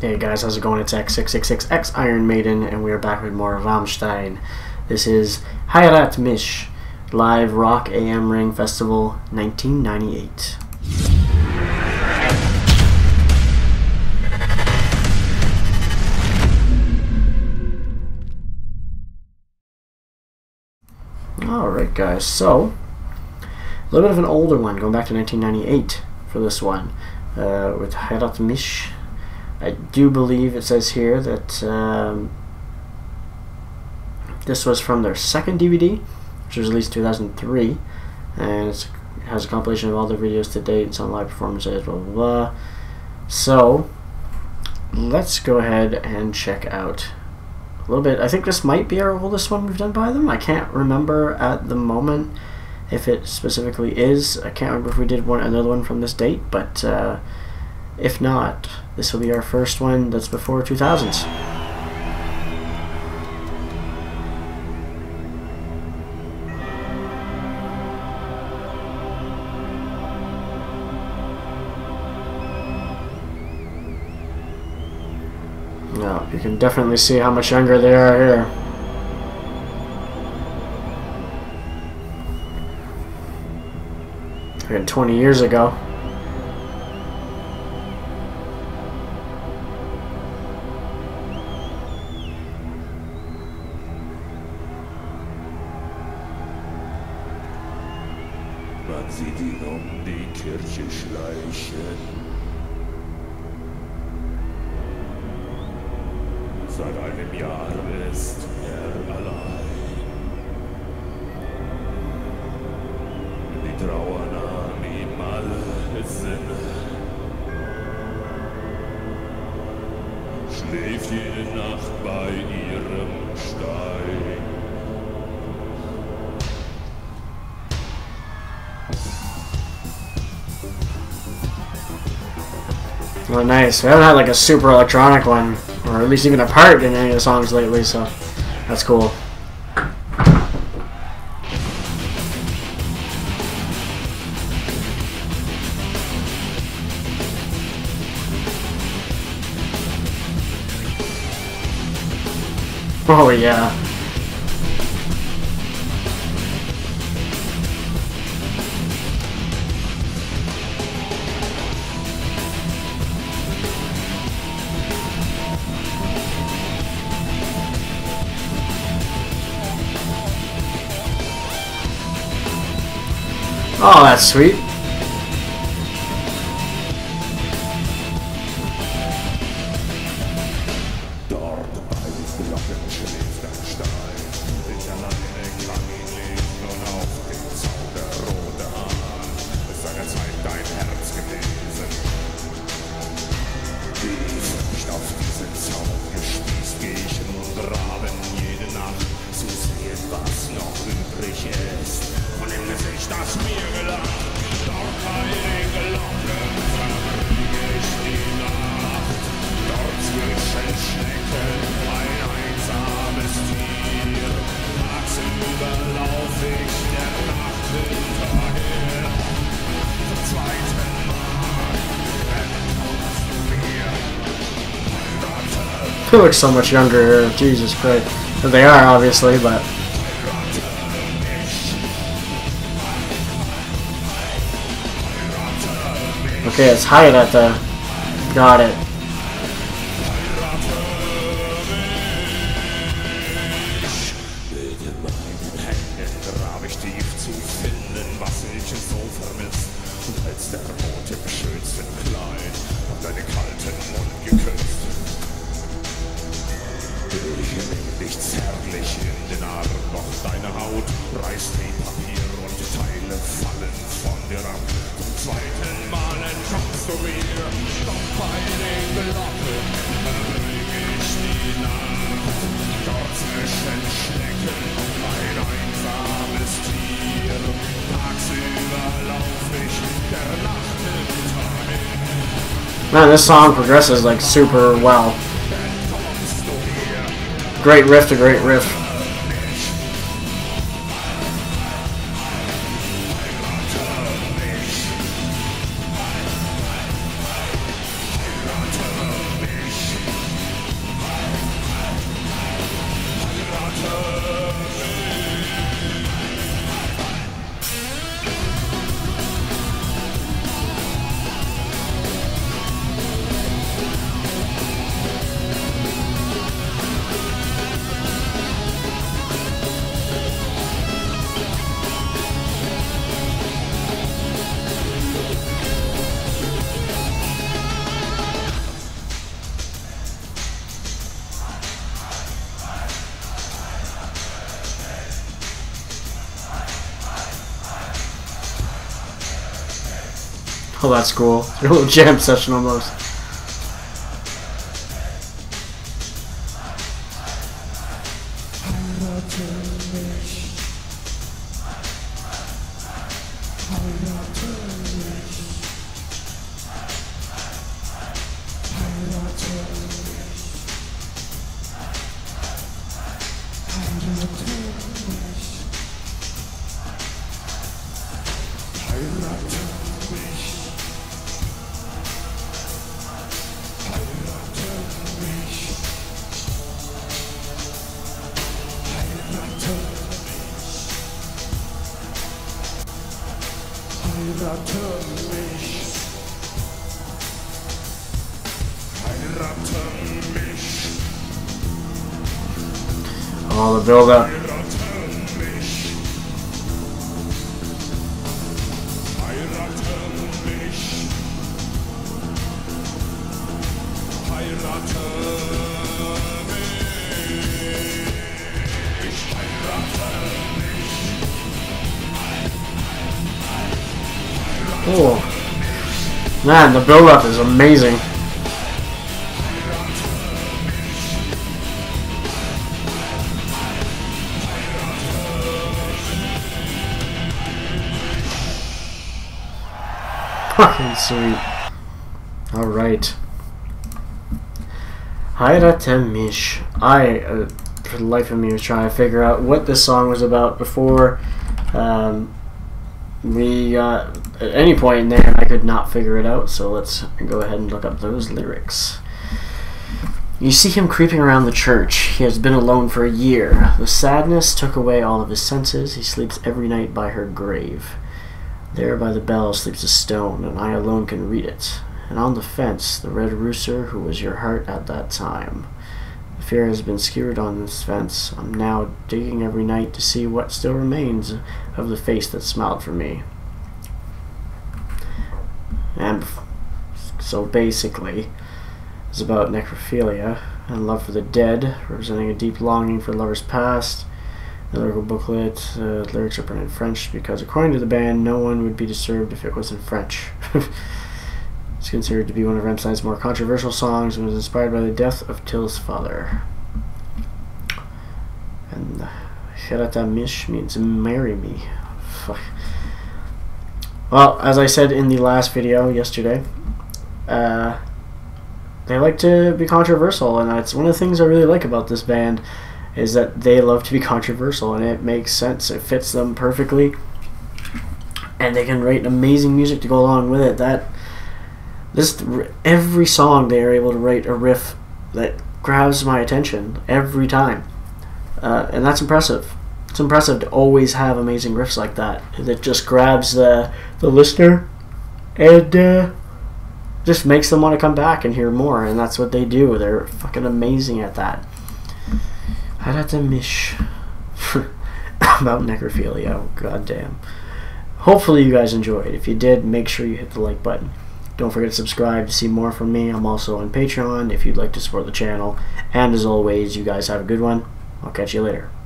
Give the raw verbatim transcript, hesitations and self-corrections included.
Hey guys, how's it going? It's X six six six X Iron Maiden, and we are back with more Rammstein. This is Heirat mich, live Rock A M Ring Festival nineteen ninety-eight. Alright guys, so a little bit of an older one, going back to nineteen ninety-eight for this one, uh, with Heirat mich. I do believe it says here that um, this was from their second D V D, which was released in two thousand three, and it's, it has a compilation of all the videos to date and some live performances, blah blah blah. So let's go ahead and check out a little bit. I think this might be our oldest one we've done by them. I can't remember at the moment if it specifically is. I can't remember if we did one another one from this date, but uh, if not, this will be our first one that's before two thousands. Now, you can definitely see how much younger they are here. Again, twenty years ago. Man sieht ihn um die Kirche schleichen. Seit einem Jahr ist er allein. Die Trauer nahm ihm alle Sinne. Schläft jede Nacht bei ihrem Stein. Oh, nice. We haven't had like a super electronic one, or at least even a part in any of the songs lately, so that's cool. Oh, yeah. Oh, that's sweet. Dort bei den Glocken schläft ein Stein. Ich alleine kann ihn leben und auf dem Zaun der rote Hahn ist seine Zeit dein Herz gewesen. Die Furcht auf diesen Zaun gespießt, geh ich nun graben jede Nacht zu sehen, was noch übrig ist von dem Gesicht, das mir gelangt. Dort bei den Glocken verbringe ich die Nacht. Dort zwischen Schnecken ein einsames Tier. Tagsüber lauf ich der Nacht hinterher. Zum zweiten Mal entkommst du mir. He looks so much younger here. Jesus Christ. They are, obviously, but okay, it's Heirat. Uh, got it. Mit meinen Händen grab ich tief zu finden, was ich so vermisst. Und als der Mond im schönsten Kleid auf deinen kalten Mund geküsst. Ich nehme dich zärtlich in den Arm, doch deine Haut reißt wie Papier und Teile fallen von dir ab. Zum zweiten Mal entkommst du mir, doch bei den Glocken verbring ich die Nacht. Dort zwischen Schnecken ein einsames Tier. Tagsüber lauf ich der Nacht hinterher. Man, this song progresses like super well. Great riff to great riff. Oh, that's cool. A little jam session almost. Oh, the build up. Oh, man, the build up is amazing. Fucking sweet. Alright. Hayrate Mish. I, uh, for the life of me, was trying to figure out what this song was about before um, we got at any point in there, and I could not figure it out, so let's go ahead and look up those lyrics. You see him creeping around the church. He has been alone for a year. The sadness took away all of his senses. He sleeps every night by her grave. There by the bell sleeps a stone, and I alone can read it. And on the fence, the red rooster who was your heart at that time. The fear has been skewered on this fence. I'm now digging every night to see what still remains of the face that smiled for me. And so basically, it's about necrophilia and love for the dead, representing a deep longing for lovers past. The lyrical booklet, uh, lyrics are printed in French because, according to the band, no one would be disturbed if it was in French. It's considered to be one of Rammstein's more controversial songs and was inspired by the death of Till's father. And Hayrate Mish means marry me. Fuck. Well, as I said in the last video yesterday, uh, they like to be controversial, and that's one of the things I really like about this band, is that they love to be controversial, and it makes sense. It fits them perfectly, and they can write amazing music to go along with it. That this every song they are able to write a riff that grabs my attention every time, uh, and that's impressive. It's impressive to always have amazing riffs like that that just grabs the the listener and uh, just makes them want to come back and hear more. And that's what they do. They're fucking amazing at that. Hayrate Mish. About necrophilia. Oh, goddamn. Hopefully you guys enjoyed. If you did, make sure you hit the like button. Don't forget to subscribe to see more from me. I'm also on Patreon if you'd like to support the channel. And as always, you guys have a good one. I'll catch you later.